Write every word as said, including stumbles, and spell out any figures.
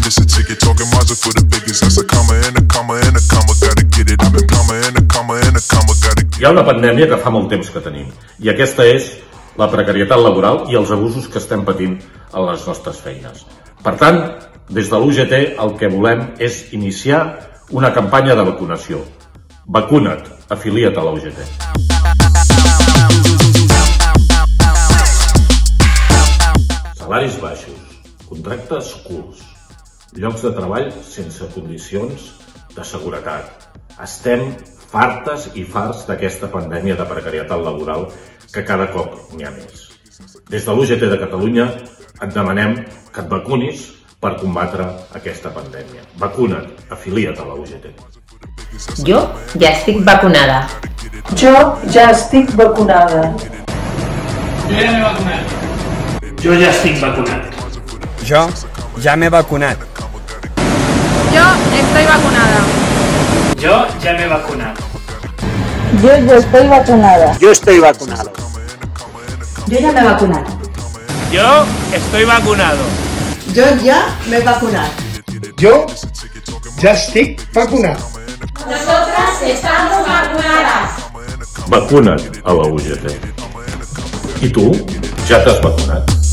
this a ticket, talking Mazda for the biggest. That's a comma and a comma and a comma, gotta get it. I've been comma and a comma and a comma, gotta get it. Hi ha una pandèmia que fa molt temps que tenim, i aquesta és la precarietat laboral i els abusos que estem patint a les nostres feines. Per tant, des de l'U G T el que volem és iniciar una campanya de vacunació. Vacuna't, afilia't a la U G T. Salaris baixos, contractes curts, llocs de treball sense condicions de seguretat. Estem fartes i farts d'aquesta pandèmia de precarietat laboral que cada cop n'hi ha més. Des de l'U G T de Catalunya et demanem que et vacunis per combatre aquesta pandèmia. Vacuna't, afilia't a la U G T. Jo ja estic vacunada. Jo ja estic vacunada. Jo ja m'he vacunat. Jo ja estic vacunat. Jo ja m'he vacunat. Yo estoy vacunada. Jo ja m'he vacunat. Yo ya estoy vacunada. Yo estoy vacunado. Yo ya me he vacunado. Yo estoy vacunado. Yo ya me he vacunado. Yo ya estoy vacunado. Nosotras estamos vacunadas. Vacuna't a la U G T. I tu, ja t'has vacunat?